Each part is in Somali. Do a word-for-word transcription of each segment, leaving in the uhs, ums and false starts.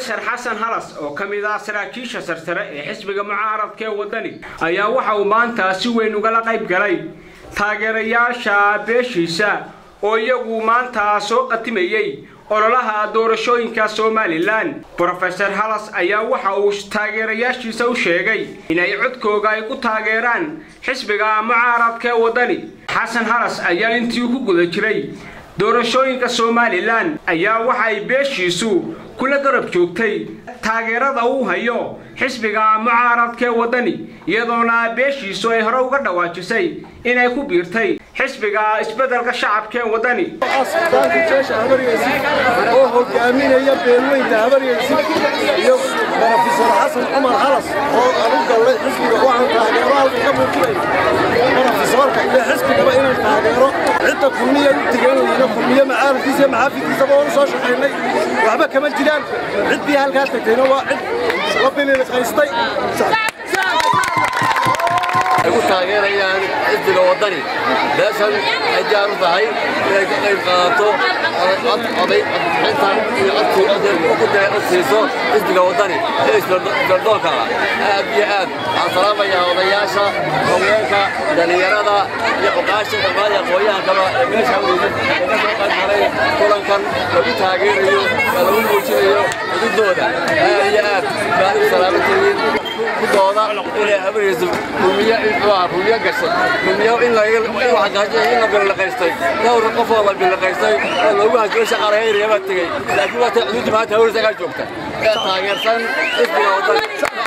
بروفيسور حسن هلس oo kamida saraakiisha sarsare ee xisbiga mucaaradka ee wadani ayaa waxa uu maanta si weyn uga la qayb galay taageerayaasha beeshiisa oo iyagu maanta soo qatimayay ololaha doorashooyinka Soomaaliland. Professor Halas ayaa waxa uu taageerayaashiisa u sheegay inay codkooda ay ku taageeraan xisbiga mucaaradka ee wadani. Xasan Halas ayaa intii ku guda jiray doorashooyinka Soomaaliland ayaa waxa ay beeshiisu kula garab joogtay taageerada uu hayo xisbiga mucaaradka ee wadani iyadoona beeshiisu ay hore uga dhawaajisay inay ku biirtay xisbiga isbeddelka shacabka ee wadani. oo hogaaminaya beelweynta habariyaysi iyo Professor Xasan Umar Halas oo aanu galay xisbiga waxaan taageero ka muujinay Professorka iyo xisbiga inay taageero cidda kulmiye tigeeyna kulmiye macaaradkiisa maxaafidkiisa oo soo shaqeynay waxba kama jiraan cidii halkaas tagtayna waa cid rabbiina qaystay ugu taageerayaan xisbiga wadani beeshan ay diyaar u tahay inay ka qayb qaadato oday inta iyo codkooda ugu dayacsiiso xisbiga wadani ee isbeddelka aad iyo aad aan salaamayaa odayaasha haweenka dhalinyarada iyo oqaasha dhammaan aqoonyahan kale ee meesha ugu qaybgalay kulankan lagu taageerayo lagu muujinayo xuduudooda aad iyo aad baan u salaamatay kudooda inay habariyayso kulmiye kulmiye gashay kulmiye in la wax gaajay in la bilaqaystay dhowr qof oo la bilaqaystay oo lagu hajay shaqaalaha reeba tagay laakiin waa xuduud maanta hawrisa ka joogta ee taageersan xisbiga wadani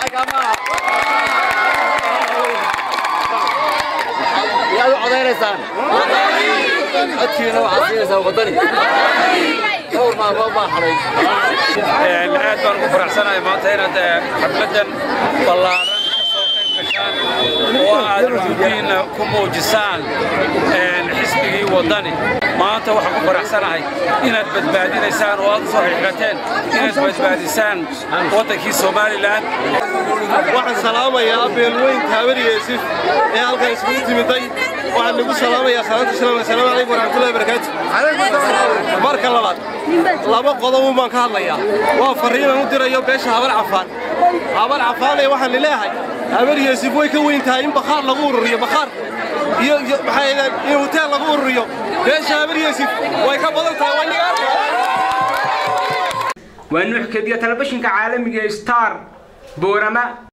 yaa u codeynaysan codkiina waxaa siinaysaa wadani دور ما ما حري. العاد بنقول فرحسنا ما تينا حفلة طلعنا كشان وعادين كموجسان الحسبي وطني ما أنت وحكم فرحسنا هاي إن تبدأ إنسان واضح صحيحتين إن تبدأ إنسان وطني Somaliland. واحد سلامة يا أبي الوين تابري يوسف يا ألقى اسمه تيمتي واحد نقول سلامة يا سلام السلام السلام عليكم ورحمة الله وبركاته. عليكم السلام. بارك الله فيك. لما قضوا ما كان ليا وفرينا ندير يوم بيش هبل عفان هبل عفان واحد للاهي هبل يوسف ويكوين تايم بخار لغور يا بخار يو يو بحيلا يوتيل لغور يو بيش هبل يوسف ويكبر تاواني وأنه حكاية تلفزيون كعالمي ستار بورما